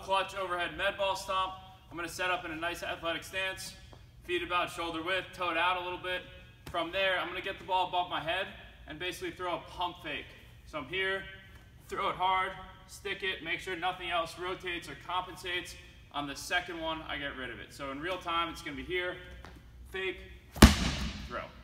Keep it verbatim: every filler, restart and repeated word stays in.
clutch overhead med ball stomp. I'm gonna set up in a nice athletic stance, feet about shoulder width, toe it out a little bit. From there, I'm gonna get the ball above my head and basically throw a pump fake. So I'm here, throw it hard, stick it, make sure nothing else rotates or compensates. On the second one, I get rid of it. So in real time, it's gonna be here, fake, throw.